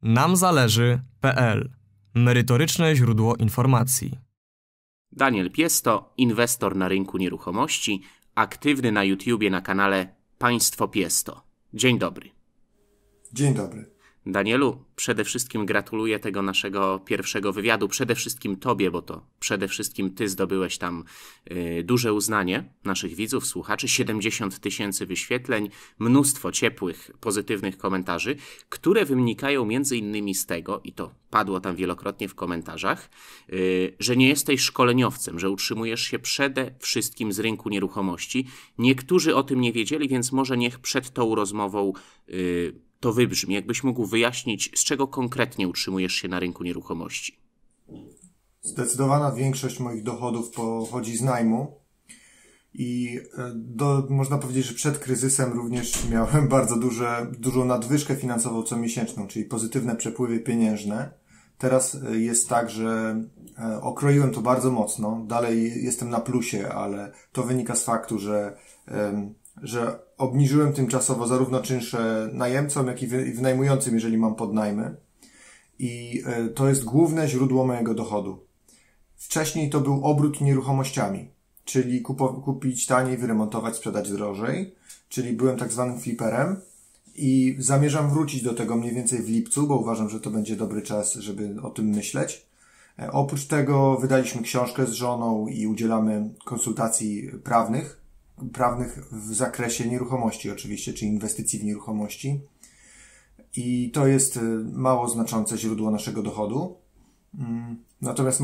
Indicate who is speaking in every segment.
Speaker 1: namzależy.pl. Merytoryczne źródło informacji.
Speaker 2: Daniel Piesto, inwestor na rynku nieruchomości, aktywny na YouTubie na kanale Państwo Piesto. Dzień dobry.
Speaker 3: Dzień dobry.
Speaker 2: Danielu, przede wszystkim gratuluję tego naszego pierwszego wywiadu. Przede wszystkim Tobie, bo to przede wszystkim Ty zdobyłeś tam duże uznanie naszych widzów, słuchaczy. 70 000 wyświetleń, mnóstwo ciepłych, pozytywnych komentarzy, które wynikają między innymi z tego, i to padło tam wielokrotnie w komentarzach, że nie jesteś szkoleniowcem, że utrzymujesz się przede wszystkim z rynku nieruchomości. Niektórzy o tym nie wiedzieli, więc może niech przed tą rozmową to wybrzmi. Jakbyś mógł wyjaśnić, z czego konkretnie utrzymujesz się na rynku nieruchomości?
Speaker 3: Zdecydowana większość moich dochodów pochodzi z najmu i można powiedzieć, że przed kryzysem również miałem bardzo dużą nadwyżkę finansową comiesięczną, czyli pozytywne przepływy pieniężne. Teraz jest tak, że okroiłem to bardzo mocno. Dalej jestem na plusie, ale to wynika z faktu, że obniżyłem tymczasowo zarówno czynsze najemcom, jak i wynajmującym, jeżeli mam podnajmy. I to jest główne źródło mojego dochodu. Wcześniej to był obrót nieruchomościami, czyli kupić taniej, wyremontować, sprzedać drożej, czyli byłem tak zwanym fliperem i zamierzam wrócić do tego mniej więcej w lipcu, bo uważam, że to będzie dobry czas, żeby o tym myśleć. Oprócz tego wydaliśmy książkę z żoną i udzielamy konsultacji prawnych w zakresie nieruchomości oczywiście, czyli inwestycji w nieruchomości. I to jest mało znaczące źródło naszego dochodu. Natomiast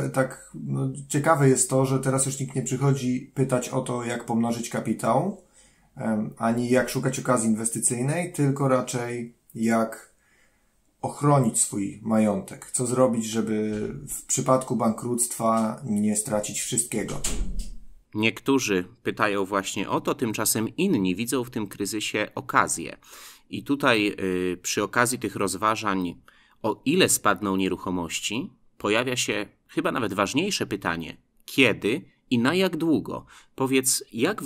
Speaker 3: ciekawe jest to, że teraz już nikt nie przychodzi pytać o to, jak pomnożyć kapitał, ani jak szukać okazji inwestycyjnej, tylko raczej jak ochronić swój majątek. Co zrobić, żeby w przypadku bankructwa nie stracić wszystkiego.
Speaker 2: Niektórzy pytają właśnie o to, tymczasem inni widzą w tym kryzysie okazję. I tutaj przy okazji tych rozważań, o ile spadną nieruchomości, pojawia się chyba nawet ważniejsze pytanie: kiedy i na jak długo? Powiedz,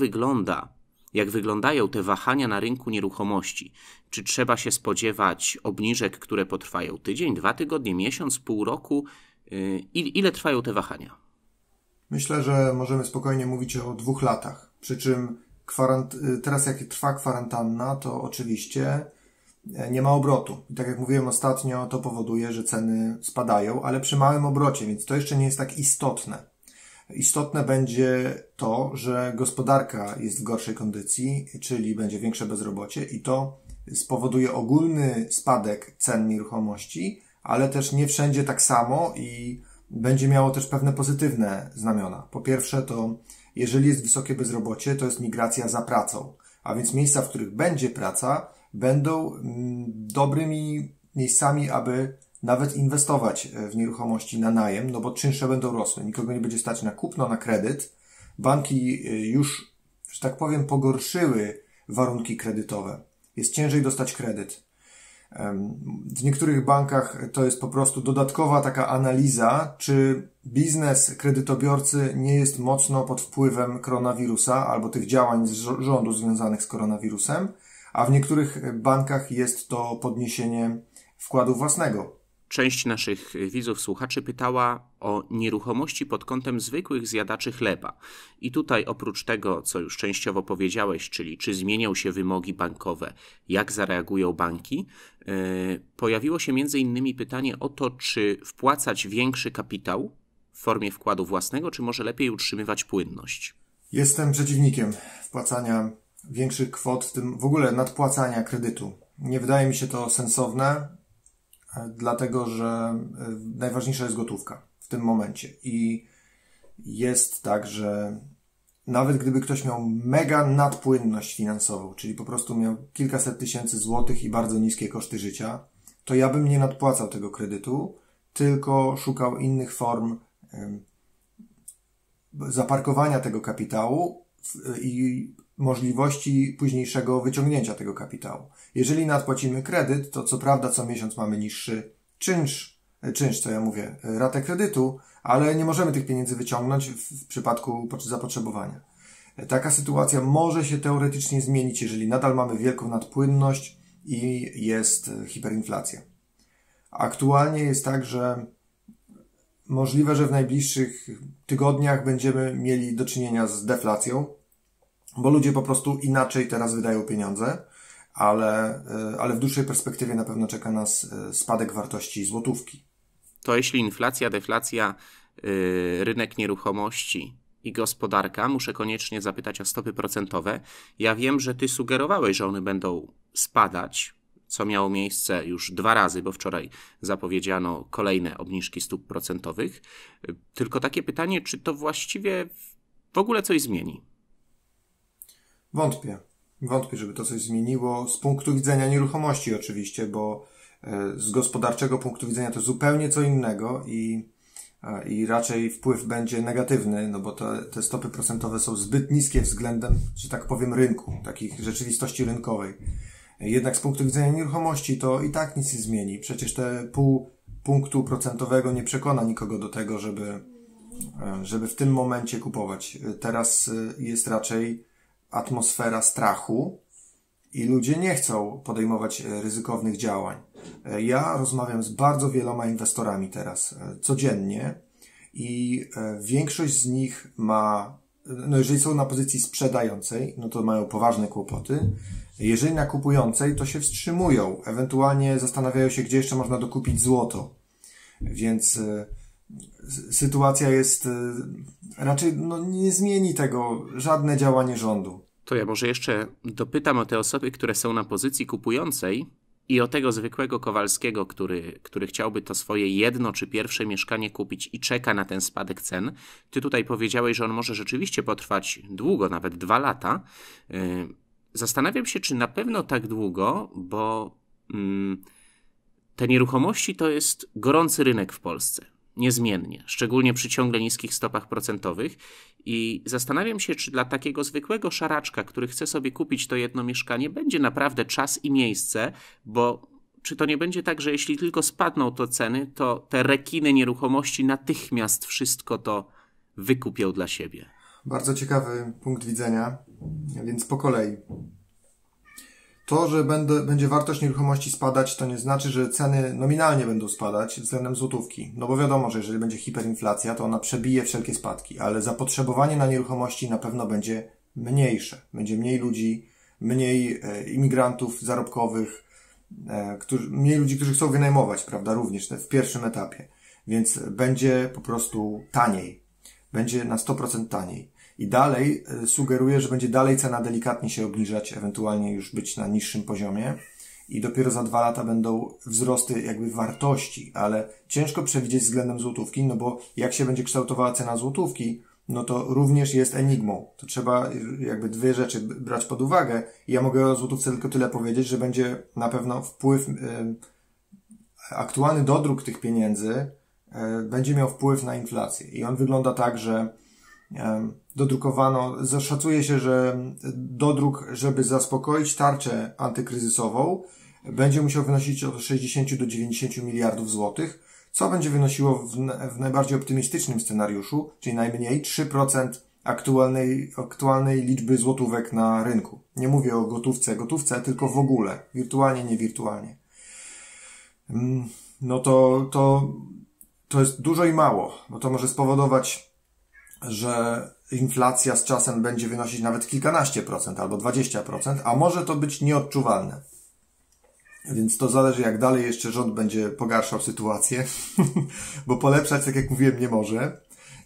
Speaker 2: jak wyglądają te wahania na rynku nieruchomości? Czy trzeba się spodziewać obniżek, które potrwają tydzień, 2 tygodnie, miesiąc, pół roku? Ile trwają te wahania?
Speaker 3: Myślę, że możemy spokojnie mówić o 2 latach. Przy czym teraz jak trwa kwarantanna, to oczywiście nie ma obrotu. I tak jak mówiłem ostatnio, to powoduje, że ceny spadają, ale przy małym obrocie, więc to jeszcze nie jest tak istotne. Istotne będzie to, że gospodarka jest w gorszej kondycji, czyli będzie większe bezrobocie i to spowoduje ogólny spadek cen nieruchomości, ale też nie wszędzie tak samo i będzie miało też pewne pozytywne znamiona. Po pierwsze to, jeżeli jest wysokie bezrobocie, to jest migracja za pracą, a więc miejsca, w których będzie praca, będą dobrymi miejscami, aby nawet inwestować w nieruchomości na najem, no bo czynsze będą rosły. Nikogo nie będzie stać na kupno, na kredyt. Banki już, że tak powiem, pogorszyły warunki kredytowe. Jest ciężej dostać kredyt. W niektórych bankach to jest po prostu dodatkowa taka analiza, czy biznes kredytobiorcy nie jest mocno pod wpływem koronawirusa albo tych działań z rządu związanych z koronawirusem, a w niektórych bankach jest to podniesienie wkładu własnego.
Speaker 2: Część naszych widzów, słuchaczy pytała o nieruchomości pod kątem zwykłych zjadaczy chleba. I tutaj oprócz tego, co już częściowo powiedziałeś, czyli czy zmienią się wymogi bankowe, jak zareagują banki, pojawiło się między innymi pytanie o to, czy wpłacać większy kapitał w formie wkładu własnego, czy może lepiej utrzymywać płynność.
Speaker 3: Jestem przeciwnikiem wpłacania większych kwot, w tym w ogóle nadpłacania kredytu. Nie wydaje mi się to sensowne, dlatego że najważniejsza jest gotówka w tym momencie. I jest tak, że nawet gdyby ktoś miał mega nadpłynność finansową, czyli po prostu miał kilkaset tysięcy złotych i bardzo niskie koszty życia, to ja bym nie nadpłacał tego kredytu, tylko szukał innych form zaparkowania tego kapitału i możliwości późniejszego wyciągnięcia tego kapitału. Jeżeli nadpłacimy kredyt, to co prawda co miesiąc mamy niższy ratę kredytu, ale nie możemy tych pieniędzy wyciągnąć w przypadku zapotrzebowania. Taka sytuacja może się teoretycznie zmienić, jeżeli nadal mamy wielką nadpłynność i jest hiperinflacja. Aktualnie jest tak, że możliwe, że w najbliższych tygodniach będziemy mieli do czynienia z deflacją, bo ludzie po prostu inaczej teraz wydają pieniądze, ale w dłuższej perspektywie na pewno czeka nas spadek wartości złotówki.
Speaker 2: To jeśli inflacja, deflacja, rynek nieruchomości i gospodarka, muszę koniecznie zapytać o stopy procentowe. Ja wiem, że ty sugerowałeś, że one będą spadać, co miało miejsce już 2 razy, bo wczoraj zapowiedziano kolejne obniżki stóp procentowych. Tylko takie pytanie, czy to właściwie w ogóle coś zmieni?
Speaker 3: Wątpię, żeby to coś zmieniło z punktu widzenia nieruchomości oczywiście, bo z gospodarczego punktu widzenia to zupełnie co innego i raczej wpływ będzie negatywny, no bo te stopy procentowe są zbyt niskie względem, że tak powiem, rynku, takich rzeczywistości rynkowej. Jednak z punktu widzenia nieruchomości to i tak nic nie zmieni. Przecież te 0,5 punktu procentowego nie przekona nikogo do tego, żeby w tym momencie kupować. Teraz jest raczej atmosfera strachu i ludzie nie chcą podejmować ryzykownych działań. Ja rozmawiam z bardzo wieloma inwestorami teraz codziennie i większość z nich jeżeli są na pozycji sprzedającej, no to mają poważne kłopoty. Jeżeli na kupującej, to się wstrzymują. Ewentualnie zastanawiają się, gdzie jeszcze można dokupić złoto. Więc sytuacja jest raczej nie zmieni tego żadne działanie rządu.
Speaker 2: To ja może jeszcze dopytam o te osoby, które są na pozycji kupującej i o tego zwykłego Kowalskiego, który chciałby to swoje jedno czy pierwsze mieszkanie kupić i czeka na ten spadek cen. Ty tutaj powiedziałeś, że on może rzeczywiście potrwać długo, nawet 2 lata. Zastanawiam się, czy na pewno tak długo, bo te nieruchomości to jest gorący rynek w Polsce. Niezmiennie, szczególnie przy ciągle niskich stopach procentowych i zastanawiam się, czy dla takiego zwykłego szaraczka, który chce sobie kupić to jedno mieszkanie, będzie naprawdę czas i miejsce, bo czy to nie będzie tak, że jeśli tylko spadną to ceny, to te rekiny nieruchomości natychmiast wszystko to wykupią dla siebie?
Speaker 3: Bardzo ciekawy punkt widzenia, więc po kolei. To, że będzie wartość nieruchomości spadać, to nie znaczy, że ceny nominalnie będą spadać względem złotówki. No bo wiadomo, że jeżeli będzie hiperinflacja, to ona przebije wszelkie spadki, ale zapotrzebowanie na nieruchomości na pewno będzie mniejsze. Będzie mniej ludzi, mniej imigrantów zarobkowych, mniej ludzi, którzy chcą wynajmować, prawda, również w pierwszym etapie. Więc będzie po prostu taniej. Będzie na 100% taniej. I dalej sugeruję, że będzie dalej cena delikatnie się obniżać, ewentualnie już być na niższym poziomie i dopiero za 2 lata będą wzrosty jakby wartości, ale ciężko przewidzieć względem złotówki, no bo jak się będzie kształtowała cena złotówki, no to również jest enigmą. To trzeba jakby 2 rzeczy brać pod uwagę. Ja mogę o złotówce tylko tyle powiedzieć, że będzie na pewno wpływ, aktualny dodruk tych pieniędzy będzie miał wpływ na inflację i on wygląda tak, że szacuje się, że dodruk, żeby zaspokoić tarczę antykryzysową, będzie musiał wynosić od 60 do 90 miliardów złotych, co będzie wynosiło w najbardziej optymistycznym scenariuszu, czyli najmniej 3% aktualnej liczby złotówek na rynku. Nie mówię o gotówce, tylko w ogóle, wirtualnie, niewirtualnie. No to jest dużo i mało, bo to może spowodować, że inflacja z czasem będzie wynosić nawet kilkanaście procent albo 20%, a może to być nieodczuwalne. Więc to zależy, jak dalej jeszcze rząd będzie pogarszał sytuację, bo polepszać, tak jak mówiłem, nie może.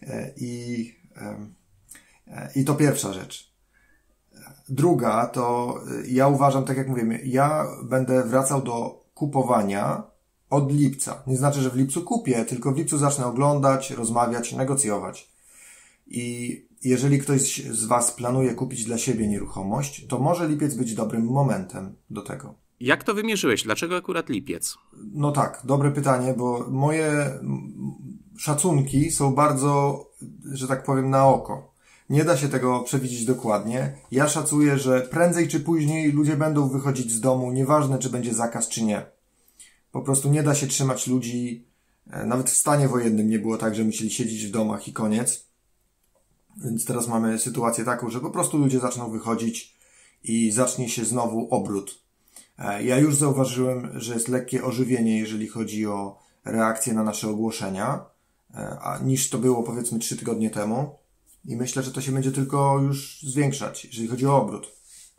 Speaker 3: I to pierwsza rzecz. Druga to ja uważam, tak jak mówimy, ja będę wracał do kupowania od lipca. Nie znaczy, że w lipcu kupię, tylko w lipcu zacznę oglądać, rozmawiać, negocjować. I jeżeli ktoś z Was planuje kupić dla siebie nieruchomość, to może lipiec być dobrym momentem do tego.
Speaker 2: Jak to wymierzyłeś? Dlaczego akurat lipiec?
Speaker 3: No tak, dobre pytanie, bo moje szacunki są bardzo, że tak powiem, na oko. Nie da się tego przewidzieć dokładnie. Ja szacuję, że prędzej czy później ludzie będą wychodzić z domu, nieważne czy będzie zakaz czy nie. Po prostu nie da się trzymać ludzi, nawet w stanie wojennym nie było tak, że musieli siedzieć w domach i koniec. Więc teraz mamy sytuację taką, że po prostu ludzie zaczną wychodzić i zacznie się znowu obrót. Ja już zauważyłem, że jest lekkie ożywienie, jeżeli chodzi o reakcję na nasze ogłoszenia, niż to było powiedzmy 3 tygodnie temu. I myślę, że to się będzie tylko już zwiększać, jeżeli chodzi o obrót.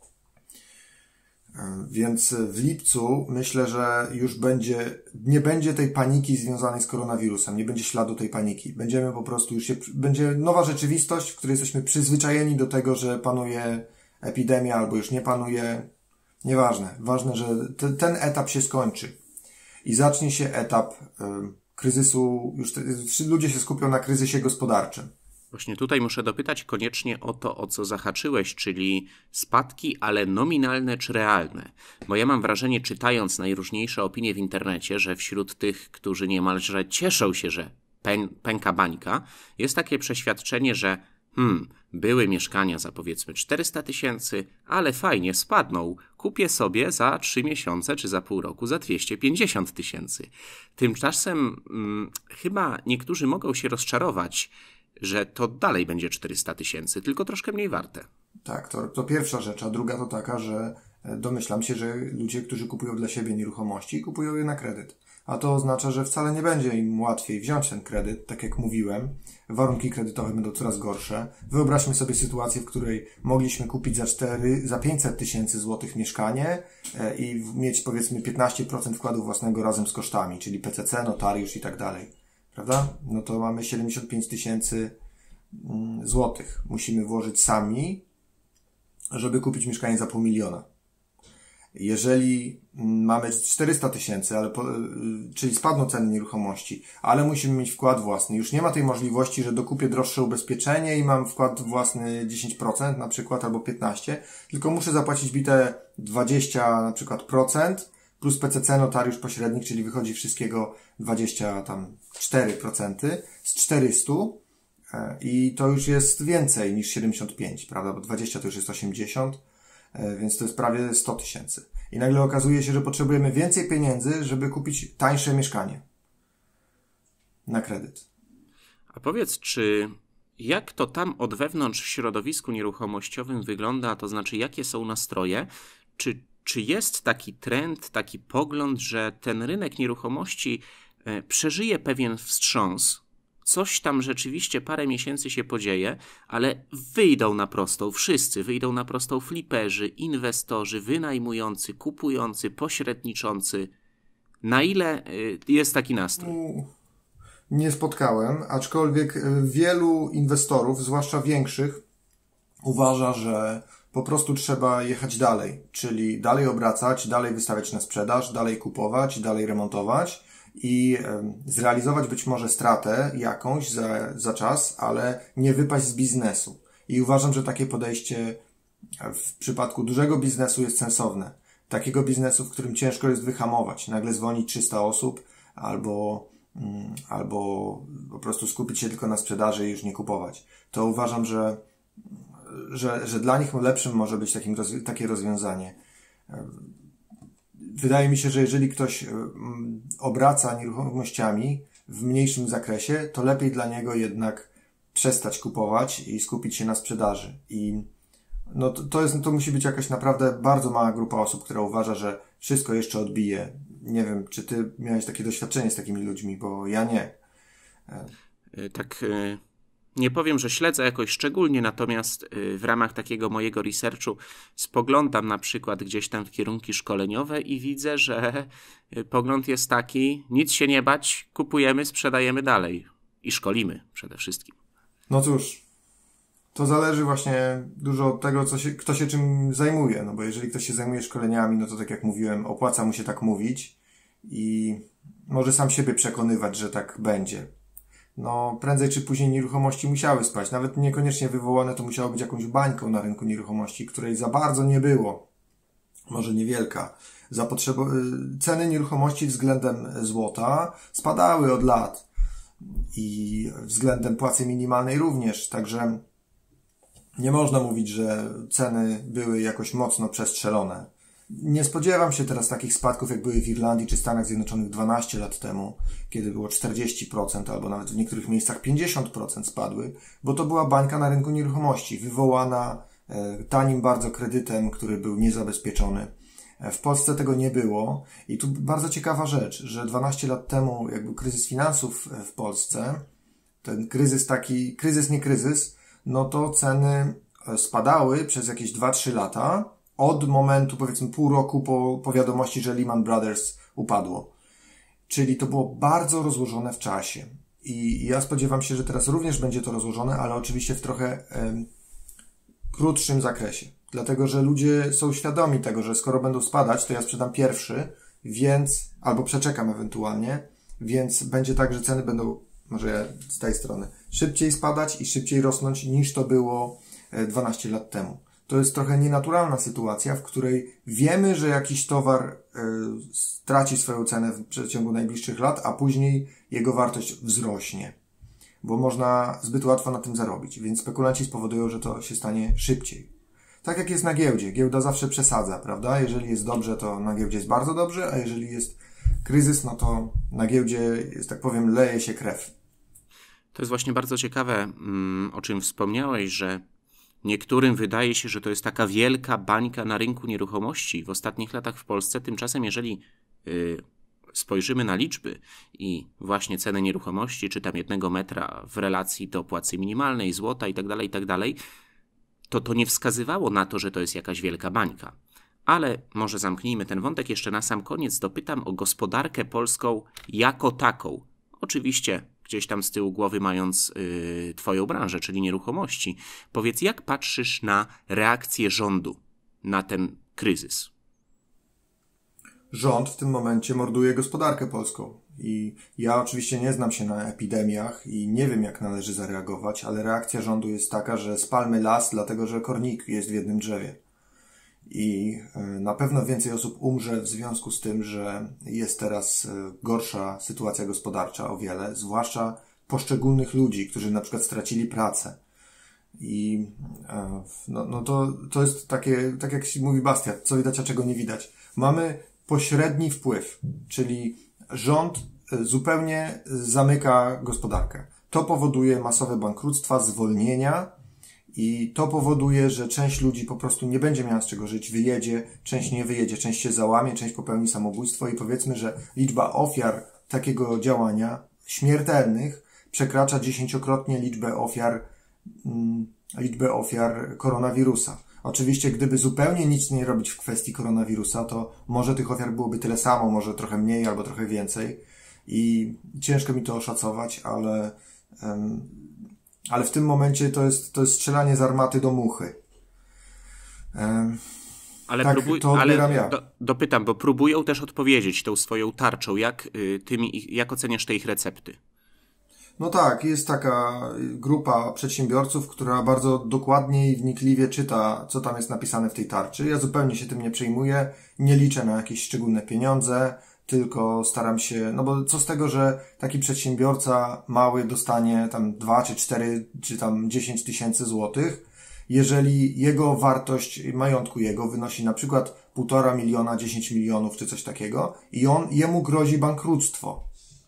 Speaker 3: Więc w lipcu myślę, że już nie będzie tej paniki związanej z koronawirusem, nie będzie śladu tej paniki. Będziemy po prostu będzie nowa rzeczywistość, w której jesteśmy przyzwyczajeni do tego, że panuje epidemia albo już nie panuje. Nieważne. Ważne, że ten etap się skończy i zacznie się etap kryzysu, już ludzie się skupią na kryzysie gospodarczym.
Speaker 2: Właśnie tutaj muszę dopytać koniecznie o to, o co zahaczyłeś, czyli spadki, ale nominalne czy realne. Bo ja mam wrażenie, czytając najróżniejsze opinie w internecie, że wśród tych, którzy niemalże cieszą się, że pęka bańka, jest takie przeświadczenie, że były mieszkania za powiedzmy 400 000, ale fajnie spadną. Kupię sobie za 3 miesiące czy za pół roku za 250 000. Tymczasem chyba niektórzy mogą się rozczarować, że to dalej będzie 400 000, tylko troszkę mniej warte.
Speaker 3: Tak, to pierwsza rzecz, a druga to taka, że domyślam się, że ludzie, którzy kupują dla siebie nieruchomości, kupują je na kredyt. A to oznacza, że wcale nie będzie im łatwiej wziąć ten kredyt, tak jak mówiłem. Warunki kredytowe będą coraz gorsze. Wyobraźmy sobie sytuację, w której mogliśmy kupić za 500 000 złotych mieszkanie i mieć powiedzmy 15% wkładu własnego razem z kosztami, czyli PCC, notariusz i tak dalej. Prawda? No to mamy 75 000 złotych. Musimy włożyć sami, żeby kupić mieszkanie za 500 000. Jeżeli mamy 400 000, czyli spadną ceny nieruchomości, ale musimy mieć wkład własny, już nie ma tej możliwości, że dokupię droższe ubezpieczenie i mam wkład własny 10% na przykład albo 15%, tylko muszę zapłacić bite 20 na przykład procent plus PCC, notariusz, pośrednik, czyli wychodzi wszystkiego 24% z 400 i to już jest więcej niż 75, prawda, bo 20 to już jest 80, więc to jest prawie 100 000. I nagle okazuje się, że potrzebujemy więcej pieniędzy, żeby kupić tańsze mieszkanie na kredyt.
Speaker 2: A powiedz, jak to tam od wewnątrz w środowisku nieruchomościowym wygląda, to znaczy jakie są nastroje, czy jest taki trend, taki pogląd, że ten rynek nieruchomości przeżyje pewien wstrząs, coś tam rzeczywiście parę miesięcy się podzieje, ale wyjdą na prostą, wszyscy wyjdą na prostą, fliperzy, inwestorzy, wynajmujący, kupujący, pośredniczący. Na ile jest taki nastrój?
Speaker 3: Nie spotkałem, aczkolwiek wielu inwestorów, zwłaszcza większych, uważa, że po prostu trzeba jechać dalej, czyli dalej obracać, dalej wystawiać na sprzedaż, dalej kupować, dalej remontować i zrealizować być może stratę jakąś za czas, ale nie wypaść z biznesu. I uważam, że takie podejście w przypadku dużego biznesu jest sensowne. Takiego biznesu, w którym ciężko jest wyhamować. Nagle zwolnić 300 osób albo po prostu skupić się tylko na sprzedaży i już nie kupować. To uważam, że dla nich lepszym może być takie rozwiązanie. Wydaje mi się, że jeżeli ktoś obraca nieruchomościami w mniejszym zakresie, to lepiej dla niego jednak przestać kupować i skupić się na sprzedaży. I no to musi być jakaś naprawdę bardzo mała grupa osób, która uważa, że wszystko jeszcze odbije. Nie wiem, czy ty miałeś takie doświadczenie z takimi ludźmi, bo ja nie.
Speaker 2: Tak, nie powiem, że śledzę jakoś szczególnie, natomiast w ramach takiego mojego researchu spoglądam na przykład gdzieś tam w kierunki szkoleniowe i widzę, że pogląd jest taki, nic się nie bać, kupujemy, sprzedajemy dalej i szkolimy przede wszystkim.
Speaker 3: No cóż, to zależy właśnie dużo od tego, kto się czym zajmuje, no bo jeżeli ktoś się zajmuje szkoleniami, no to tak jak mówiłem, opłaca mu się tak mówić i może sam siebie przekonywać, że tak będzie. No, prędzej czy później nieruchomości musiały spaść. Nawet niekoniecznie wywołane to musiało być jakąś bańką na rynku nieruchomości, której za bardzo nie było. Może niewielka. Ceny nieruchomości względem złota spadały od lat. I względem płacy minimalnej również. Także nie można mówić, że ceny były jakoś mocno przestrzelone. Nie spodziewam się teraz takich spadków, jak były w Irlandii czy Stanach Zjednoczonych 12 lat temu, kiedy było 40% albo nawet w niektórych miejscach 50% spadły, bo to była bańka na rynku nieruchomości, wywołana tanim bardzo kredytem, który był niezabezpieczony. W Polsce tego nie było i tu bardzo ciekawa rzecz, że 12 lat temu jakby kryzys finansów w Polsce, ten kryzys nie kryzys, no to ceny spadały przez jakieś 2-3 lata od momentu powiedzmy pół roku po wiadomości, że Lehman Brothers upadło. Czyli to było bardzo rozłożone w czasie. I ja spodziewam się, że teraz również będzie to rozłożone, ale oczywiście w trochę krótszym zakresie. Dlatego, że ludzie są świadomi tego, że skoro będą spadać, to ja sprzedam pierwszy, więc, albo przeczekam ewentualnie, więc będzie tak, że ceny będą, może z tej strony, szybciej spadać i szybciej rosnąć niż to było 12 lat temu. To jest trochę nienaturalna sytuacja, w której wiemy, że jakiś towar straci swoją cenę w przeciągu najbliższych lat, a później jego wartość wzrośnie, bo można zbyt łatwo na tym zarobić, więc spekulanci spowodują, że to się stanie szybciej. Tak jak jest na giełdzie. Giełda zawsze przesadza, prawda? Jeżeli jest dobrze, to na giełdzie jest bardzo dobrze, a jeżeli jest kryzys, no to na giełdzie, jest tak powiem, leje się krew.
Speaker 2: To jest właśnie bardzo ciekawe, o czym wspomniałeś, że niektórym wydaje się, że to jest taka wielka bańka na rynku nieruchomości w ostatnich latach w Polsce. Tymczasem, jeżeli spojrzymy na liczby i właśnie cenę nieruchomości, czy tam 1 metra w relacji do płacy minimalnej, złota itd., to nie wskazywało na to, że to jest jakaś wielka bańka. Ale może zamknijmy ten wątek. Jeszcze na sam koniec dopytam o gospodarkę polską jako taką. Oczywiście gdzieś tam z tyłu głowy mając twoją branżę, czyli nieruchomości. Powiedz, jak patrzysz na reakcję rządu na ten kryzys?
Speaker 3: Rząd w tym momencie morduje gospodarkę polską. I ja oczywiście nie znam się na epidemiach i nie wiem, jak należy zareagować, ale reakcja rządu jest taka, że spalmy las, dlatego że kornik jest w jednym drzewie. I na pewno więcej osób umrze w związku z tym, że jest teraz gorsza sytuacja gospodarcza o wiele, zwłaszcza poszczególnych ludzi, którzy na przykład stracili pracę. I to jest takie, tak jak się mówi Bastiat, co widać, a czego nie widać. Mamy pośredni wpływ, czyli rząd zupełnie zamyka gospodarkę. To powoduje masowe bankructwa, zwolnienia i to powoduje, że część ludzi po prostu nie będzie miała z czego żyć, wyjedzie, część nie wyjedzie, część się załamie, część popełni samobójstwo i powiedzmy, że liczba ofiar takiego działania śmiertelnych przekracza 10-krotnie liczbę ofiar koronawirusa. Oczywiście, gdyby zupełnie nic nie robić w kwestii koronawirusa, to może tych ofiar byłoby tyle samo, może trochę mniej albo trochę więcej i ciężko mi to oszacować, ale w tym momencie to jest strzelanie z armaty do muchy.
Speaker 2: Ale,
Speaker 3: tak, to odbieram ja.
Speaker 2: Dopytam, bo próbują też odpowiedzieć tą swoją tarczą. Jak oceniasz te ich recepty?
Speaker 3: No tak, jest taka grupa przedsiębiorców, która bardzo dokładnie i wnikliwie czyta, co tam jest napisane w tej tarczy. Ja zupełnie się tym nie przejmuję, nie liczę na jakieś szczególne pieniądze, tylko staram się, no bo co z tego, że taki przedsiębiorca mały dostanie tam 2 czy 4 czy tam 10 tysięcy złotych, jeżeli jego wartość majątku wynosi na przykład 1,5 miliona, 10 milionów czy coś takiego i jemu grozi bankructwo.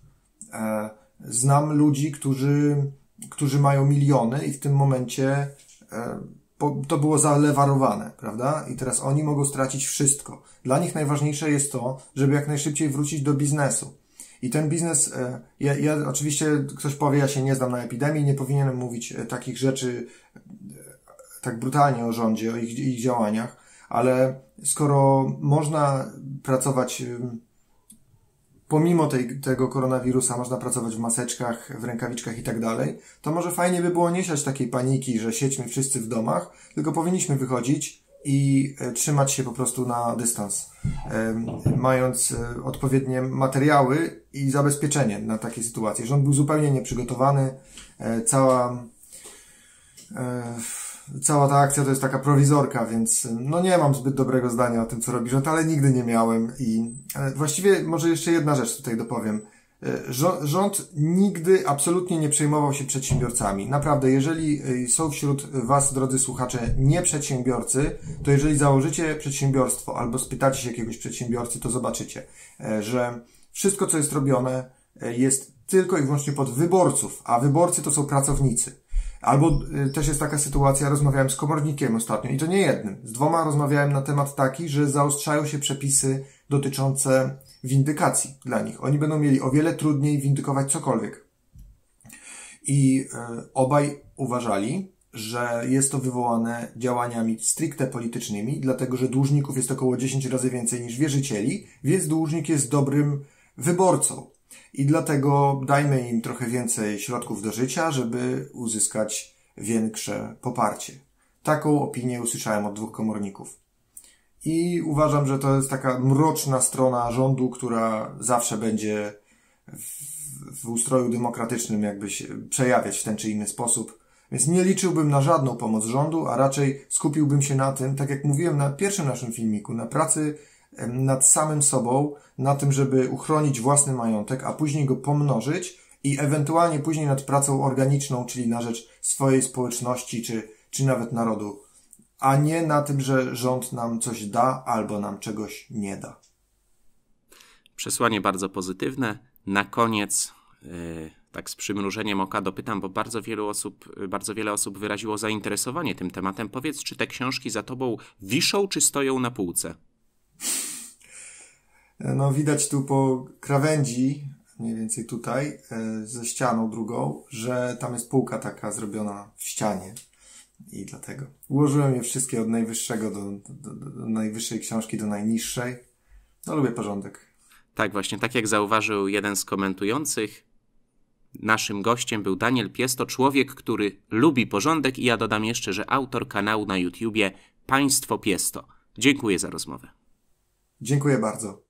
Speaker 3: Znam ludzi, którzy mają miliony i w tym momencie to było zalewarowane, prawda? I teraz oni mogą stracić wszystko. Dla nich najważniejsze jest to, żeby jak najszybciej wrócić do biznesu. I ten biznes, ja oczywiście ktoś powie, ja się nie znam na epidemii, nie powinienem mówić takich rzeczy tak brutalnie o rządzie, o ich działaniach, ale skoro można pracować pomimo tego koronawirusa, można pracować w maseczkach, w rękawiczkach i tak dalej, to może fajnie by było nie siać takiej paniki, że siedźmy wszyscy w domach, tylko powinniśmy wychodzić i trzymać się po prostu na dystans, mając odpowiednie materiały i zabezpieczenie na takie sytuacje. Rząd był zupełnie nieprzygotowany, cała ta akcja to jest taka prowizorka, więc no nie mam zbyt dobrego zdania o tym, co robi rząd, ale nigdy nie miałem i właściwie może jeszcze jedna rzecz tutaj dopowiem. Rząd nigdy absolutnie nie przejmował się przedsiębiorcami. Naprawdę, jeżeli są wśród was, drodzy słuchacze, nie przedsiębiorcy, to jeżeli założycie przedsiębiorstwo albo spytacie się jakiegoś przedsiębiorcy, to zobaczycie, że wszystko, co jest robione, jest tylko i wyłącznie pod wyborców, a wyborcy to są pracownicy. Albo też jest taka sytuacja, rozmawiałem z komornikiem ostatnio i to nie jednym. Z 2 rozmawiałem na temat taki, że zaostrzają się przepisy dotyczące windykacji dla nich. Oni będą mieli o wiele trudniej windykować cokolwiek. I obaj uważali, że jest to wywołane działaniami stricte politycznymi, dlatego że dłużników jest około 10 razy więcej niż wierzycieli, więc dłużnik jest dobrym wyborcą. I dlatego dajmy im trochę więcej środków do życia, żeby uzyskać większe poparcie. Taką opinię usłyszałem od 2 komorników. I uważam, że to jest taka mroczna strona rządu, która zawsze będzie w ustroju demokratycznym jakby się przejawiać w ten czy inny sposób. Więc nie liczyłbym na żadną pomoc rządu, a raczej skupiłbym się na tym, tak jak mówiłem na pierwszym naszym filmiku, na pracy nad samym sobą, na tym, żeby uchronić własny majątek, a później go pomnożyć i ewentualnie później nad pracą organiczną, czyli na rzecz swojej społeczności, czy nawet narodu, a nie na tym, że rząd nam coś da albo nam czegoś nie da.
Speaker 2: Przesłanie bardzo pozytywne. Na koniec, tak z przymrużeniem oka dopytam, bo bardzo wiele osób wyraziło zainteresowanie tym tematem. Powiedz, czy te książki za tobą wiszą, czy stoją na półce?
Speaker 3: No widać tu po krawędzi, mniej więcej tutaj, ze ścianą drugą, że tam jest półka taka zrobiona w ścianie. I dlatego ułożyłem je wszystkie od najwyższego do najwyższej książki do najniższej. No lubię porządek.
Speaker 2: Tak właśnie, tak jak zauważył jeden z komentujących, naszym gościem był Daniel Pies, to człowiek, który lubi porządek i ja dodam jeszcze, że autor kanału na YouTubie Państwo Piesto. Dziękuję za rozmowę.
Speaker 3: Dziękuję bardzo.